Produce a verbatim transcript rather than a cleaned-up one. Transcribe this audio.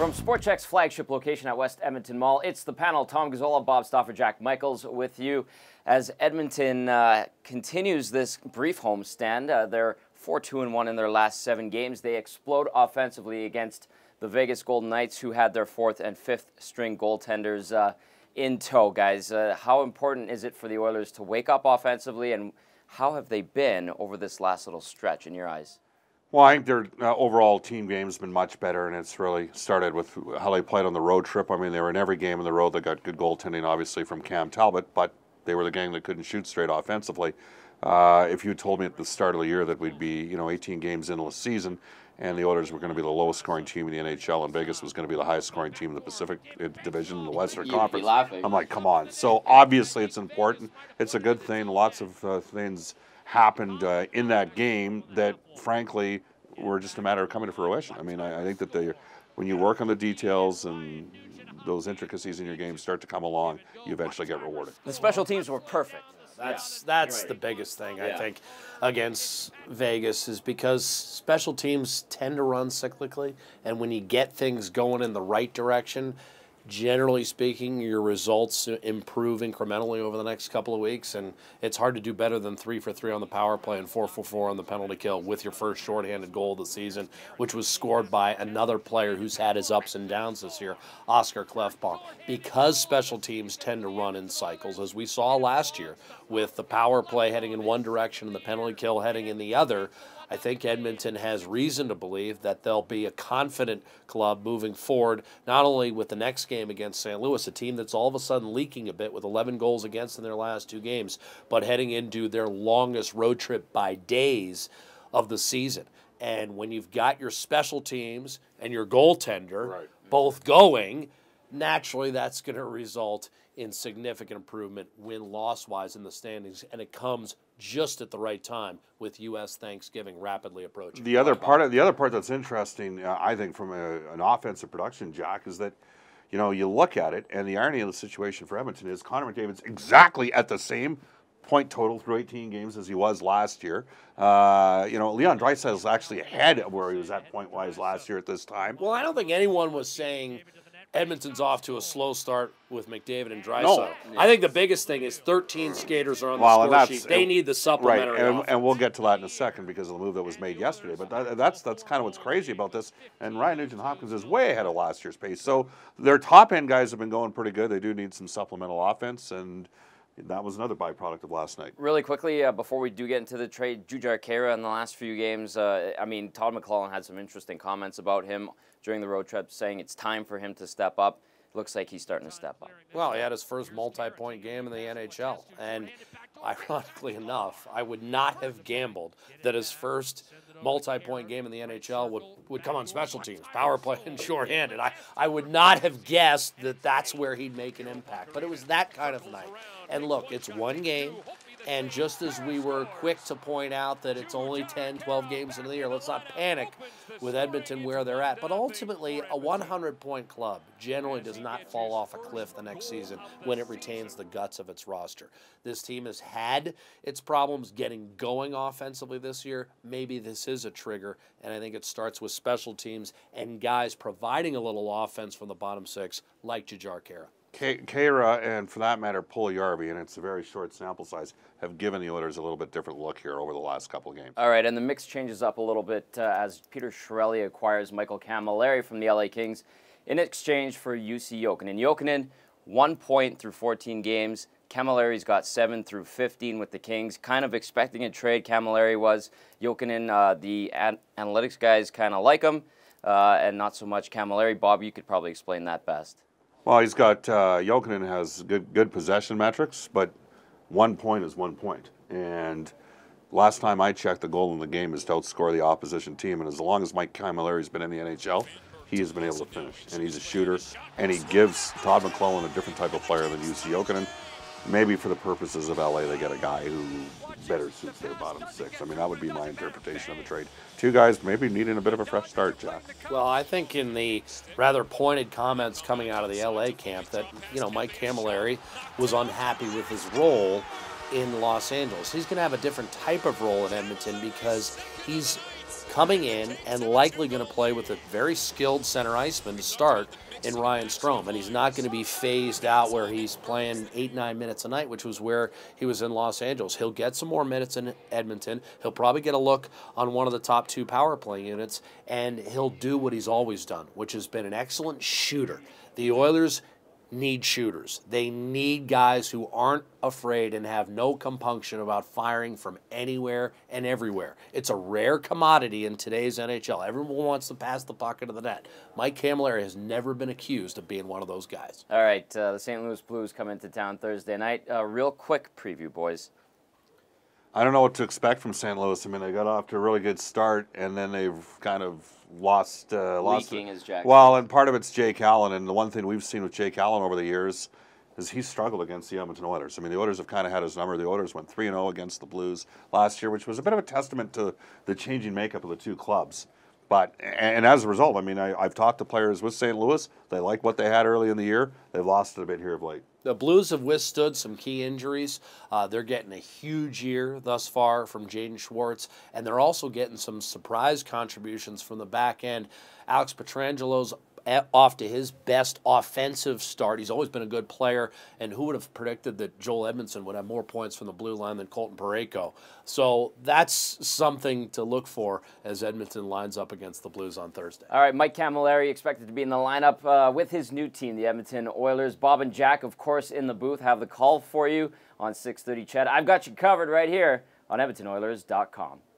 From Sport Chek's flagship location at West Edmonton Mall, it's the panel. Tom Gazzola, Bob Stauffer, Jack Michaels with you as Edmonton uh, continues this brief homestand. Uh, they're four two and one in their last seven games. They explode offensively against the Vegas Golden Knights, who had their fourth and fifth string goaltenders uh, in tow. Guys, uh, how important is it for the Oilers to wake up offensively, and how have they been over this last little stretch in your eyes? Well, I think their uh, overall team game has been much better, and it's really started with how they played on the road trip. I mean, they were in every game on the road. They got good goaltending, obviously, from Cam Talbot, but they were the gang that couldn't shoot straight offensively. Uh, if you told me at the start of the year that we'd be, you know, eighteen games into the season, and the Oilers were going to be the lowest scoring team in the N H L, and Vegas was going to be the highest scoring team in the Pacific Division in the Western You'd Conference, be laughing. I'm like, come on. So obviously it's important. It's a good thing. Lots of uh, things happened uh, in that game that, frankly, were just a matter of coming to fruition. I mean, I, I think that they, when you work on the details and those intricacies in your game start to come along, you eventually get rewarded. The special teams were perfect. That's Yeah. that's Right. the biggest thing, Yeah. I think, against Vegas, is because special teams tend to run cyclically, and when you get things going in the right direction, generally speaking, your results improve incrementally over the next couple of weeks, and it's hard to do better than three for three on the power play and four for four on the penalty kill with your first shorthanded goal of the season, which was scored by another player who's had his ups and downs this year, Oscar Klefbom. Because special teams tend to run in cycles, as we saw last year, with the power play heading in one direction and the penalty kill heading in the other, I think Edmonton has reason to believe that they'll be a confident club moving forward, not only with the next game against Saint Louis, a team that's all of a sudden leaking a bit with eleven goals against in their last two games, but heading into their longest road trip by days of the season. And when you've got your special teams and your goaltender Right. both going, naturally that's going to result in significant improvement win-loss-wise in the standings, and it comes just at the right time with U S Thanksgiving rapidly approaching. The other part of the other part that's interesting, uh, I think, from a, an offensive production, Jack, is that, you know, you look at it, and the irony of the situation for Edmonton is Connor McDavid's exactly at the same point total through eighteen games as he was last year. Uh, you know, Leon Draisaitl's actually ahead of where he was at point-wise last year at this time. Well, I don't think anyone was saying Edmonton's off to a slow start with McDavid and Draisaitl. No. I think the biggest thing is thirteen skaters are on the Well, and score that's- sheet. They need the supplementary Right, and, offense. and we'll get to that in a second because of the move that was made yesterday. But that, that's that's kind of what's crazy about this. And Ryan Nugent-Hopkins is way ahead of last year's pace. So their top-end guys have been going pretty good. They do need some supplemental offense, and that was another byproduct of last night. Really quickly, uh, before we do get into the trade, Jujhar Khaira in the last few games, uh, I mean, Todd McLellan had some interesting comments about him during the road trip, saying it's time for him to step up. Looks like he's starting to step up. Well, he had his first multi-point game in the N H L, and ironically enough, I would not have gambled that his first multi-point game in the N H L would, would come on special teams, power play and shorthanded. I, I would not have guessed that that's where he'd make an impact, but it was that kind of night. And look, it's one game, and just as we were quick to point out that it's only ten, twelve games into the year, let's not panic with Edmonton where they're at. But ultimately, a one hundred point club generally does not fall off a cliff the next season when it retains the guts of its roster. This team has had its problems getting going offensively this year. Maybe this is a trigger, and I think it starts with special teams and guys providing a little offense from the bottom six, like Jujhar Khaira. Khaira, and for that matter, Puljujärvi, and it's a very short sample size, have given the Oilers a little bit different look here over the last couple of games. All right, and the mix changes up a little bit uh, as Peter Chiarelli acquires Michael Cammalleri from the L A Kings in exchange for Jussi Jokinen. Jokinen, one point through fourteen games. Camalleri's got seven through fifteen with the Kings. Kind of expecting a trade, Cammalleri was. Jokinen, uh, the an analytics guys kind of like him, uh, and not so much Cammalleri. Bob, you could probably explain that best. Well, he's got, uh, Jokinen has good good possession metrics, but one point is one point. And last time I checked, the goal in the game is to outscore the opposition team. And as long as Mike Camalleri's been in the N H L, he has been able to finish. And he's a shooter, and he gives Todd McLellan a different type of player than Jussi Jokinen. Maybe for the purposes of L A, they get a guy who better suits their bottom six. I mean, that would be my interpretation of the trade. Two guys maybe needing a bit of a fresh start, Jack. Well, I think in the rather pointed comments coming out of the L A camp that, you know, Mike Cammalleri was unhappy with his role in Los Angeles. He's going to have a different type of role in Edmonton because he's coming in and likely going to play with a very skilled center iceman to start in Ryan Strome. And he's not going to be phased out where he's playing eight, nine minutes a night, which was where he was in Los Angeles. He'll get some more minutes in Edmonton. He'll probably get a look on one of the top two power play units, and he'll do what he's always done, which has been an excellent shooter. The Oilers need shooters. They need guys who aren't afraid and have no compunction about firing from anywhere and everywhere. It's a rare commodity in today's N H L. Everyone wants to pass the puck into the net. Mike Cammalleri has never been accused of being one of those guys. All right, uh, the Saint Louis Blues come into town Thursday night. Uh, real quick preview, boys. I don't know what to expect from Saint Louis. I mean, they got off to a really good start, and then they've kind of lost. Uh, lost Leaking is Jack. Well, and part of it's Jake Allen, and the one thing we've seen with Jake Allen over the years is he's struggled against the Edmonton Oilers. I mean, the Oilers have kind of had his number. The Oilers went three and oh against the Blues last year, which was a bit of a testament to the changing makeup of the two clubs. But, and as a result, I mean, I, I've talked to players with Saint Louis. They like what they had early in the year. They've lost it a bit here of late. The Blues have withstood some key injuries. Uh, they're getting a huge year thus far from Jaden Schwartz, and they're also getting some surprise contributions from the back end. Alex Petrangelo's off to his best offensive start. He's always been a good player, and who would have predicted that Joel Edmondson would have more points from the blue line than Colton Parayko? So that's something to look for as Edmonton lines up against the Blues on Thursday. All right, Mike Cammalleri expected to be in the lineup uh, with his new team, the Edmonton Oilers. Bob and Jack, of course, in the booth, have the call for you on six thirty C H E D. I've got you covered right here on Edmonton Oilers dot com.